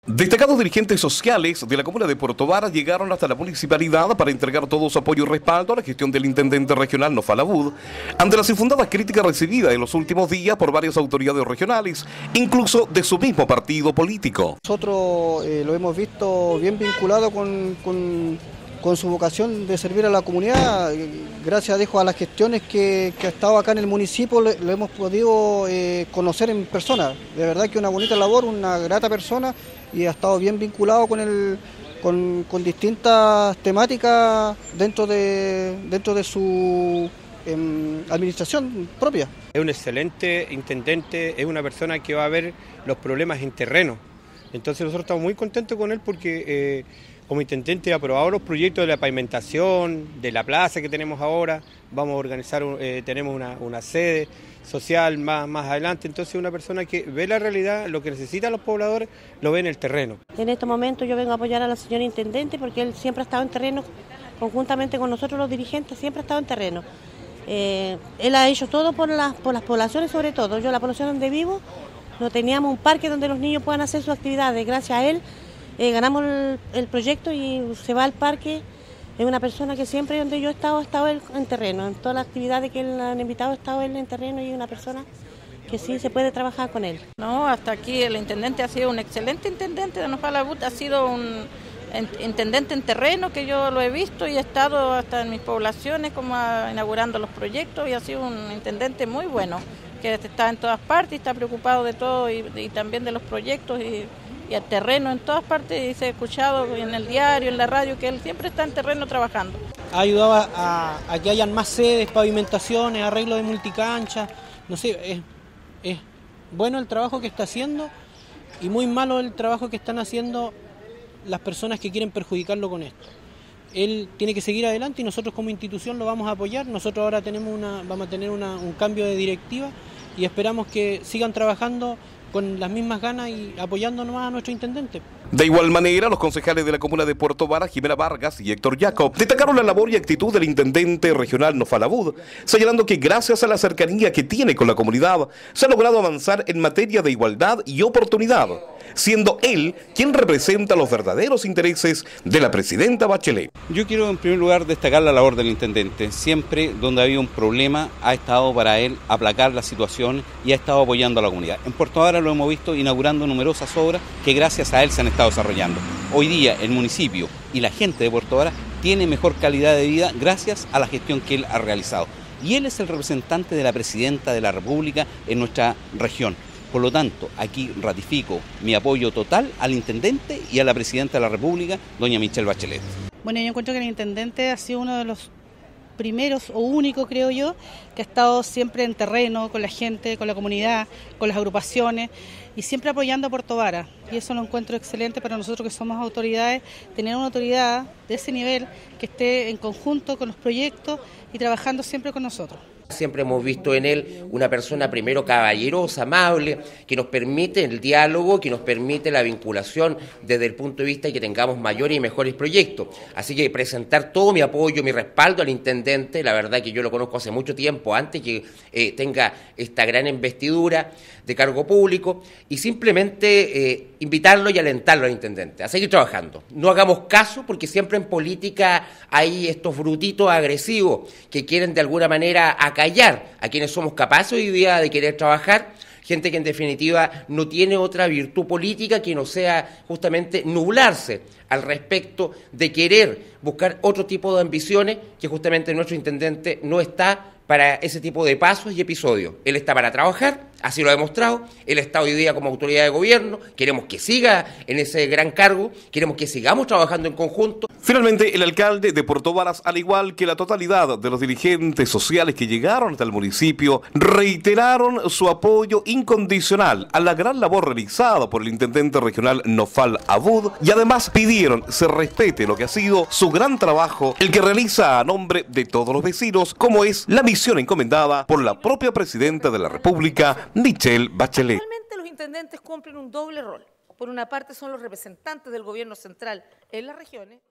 Destacados dirigentes sociales de la comuna de Puerto Varas llegaron hasta la municipalidad para entregar todo su apoyo y respaldo a la gestión del intendente regional Nofal Abud ante las infundadas críticas recibidas en los últimos días por varias autoridades regionales, incluso de su mismo partido político. Nosotros lo hemos visto bien vinculado con su vocación de servir a la comunidad. Gracias a las gestiones que ha estado acá en el municipio lo hemos podido conocer en persona. De verdad que una bonita labor, una grata persona, y ha estado bien vinculado con distintas temáticas dentro de su administración propia. Es un excelente intendente, es una persona que va a ver los problemas en terreno. Entonces nosotros estamos muy contentos con él porque como intendente ha aprobado los proyectos de la pavimentación, de la plaza que tenemos ahora, vamos a organizar, tenemos una sede social más adelante, entonces una persona que ve la realidad, lo que necesitan los pobladores, lo ve en el terreno. En estos momentos yo vengo a apoyar a la señora intendente porque él siempre ha estado en terreno, conjuntamente con nosotros los dirigentes, siempre ha estado en terreno. Él ha hecho todo por las poblaciones, sobre todo. Yo, la población donde vivo, no teníamos un parque donde los niños puedan hacer sus actividades. Gracias a él ganamos el proyecto y se va al parque. Es una persona que siempre donde yo he estado él en terreno. En todas las actividades que él han invitado, ha estado él en terreno, y una persona que sí se puede trabajar con él. No, hasta aquí el intendente ha sido un excelente intendente de Nofal Abud, ha sido un intendente en terreno que yo lo he visto y he estado hasta en mis poblaciones como inaugurando los proyectos, y ha sido un intendente muy bueno, que está en todas partes, está preocupado de todo y también de los proyectos y el terreno en todas partes, y se ha escuchado en el diario, en la radio, que él siempre está en terreno trabajando. Ha ayudado a que hayan más sedes, pavimentaciones, arreglo de multicanchas, no sé, es bueno el trabajo que está haciendo y muy malo el trabajo que están haciendo las personas que quieren perjudicarlo con esto. Él tiene que seguir adelante y nosotros como institución lo vamos a apoyar. Nosotros ahora vamos a tener un cambio de directiva y esperamos que sigan trabajando con las mismas ganas y apoyándonos a nuestro intendente. De igual manera, los concejales de la comuna de Puerto Varas, Jimena Vargas y Héctor Jacob, destacaron la labor y actitud del intendente regional Nofal Abud, señalando que gracias a la cercanía que tiene con la comunidad, se ha logrado avanzar en materia de igualdad y oportunidad, siendo él quien representa los verdaderos intereses de la presidenta Bachelet. Yo quiero en primer lugar destacar la labor del intendente. Siempre donde ha habido un problema ha estado para él aplacar la situación y ha estado apoyando a la comunidad. En Puerto Varas lo hemos visto inaugurando numerosas obras que gracias a él se han estado desarrollando. Hoy día el municipio y la gente de Puerto Varas tiene mejor calidad de vida gracias a la gestión que él ha realizado. Y él es el representante de la presidenta de la República en nuestra región. Por lo tanto, aquí ratifico mi apoyo total al intendente y a la presidenta de la República, doña Michelle Bachelet. Bueno, yo encuentro que el intendente ha sido uno de los primeros o único, creo yo, que ha estado siempre en terreno con la gente, con la comunidad, con las agrupaciones y siempre apoyando a Puerto Varas. Y eso lo encuentro excelente para nosotros que somos autoridades, tener una autoridad de ese nivel que esté en conjunto con los proyectos y trabajando siempre con nosotros. Siempre hemos visto en él una persona primero caballerosa, amable, que nos permite el diálogo, que nos permite la vinculación desde el punto de vista de que tengamos mayores y mejores proyectos. Así que presentar todo mi apoyo, mi respaldo al intendente, la verdad que yo lo conozco hace mucho tiempo, antes que tenga esta gran investidura de cargo público, y simplemente invitarlo y alentarlo al intendente a seguir trabajando. No hagamos caso, porque siempre en política hay estos brutitos agresivos que quieren de alguna manera acallar a quienes somos capaces hoy día de querer trabajar, gente que en definitiva no tiene otra virtud política que no sea justamente nublarse al respecto de querer buscar otro tipo de ambiciones, que justamente nuestro intendente no está para ese tipo de pasos y episodios. Él está para trabajar, así lo ha demostrado, él está hoy día como autoridad de gobierno, queremos que siga en ese gran cargo, queremos que sigamos trabajando en conjunto. Finalmente, el alcalde de Puerto Varas, al igual que la totalidad de los dirigentes sociales que llegaron hasta el municipio, reiteraron su apoyo incondicional a la gran labor realizada por el intendente regional Nofal Abud, y además pidieron se respete lo que ha sido su gran trabajo, el que realiza a nombre de todos los vecinos, como es la misión encomendada por la propia presidenta de la República, Michelle Bachelet. Realmente los intendentes cumplen un doble rol. Por una parte son los representantes del gobierno central en las regiones.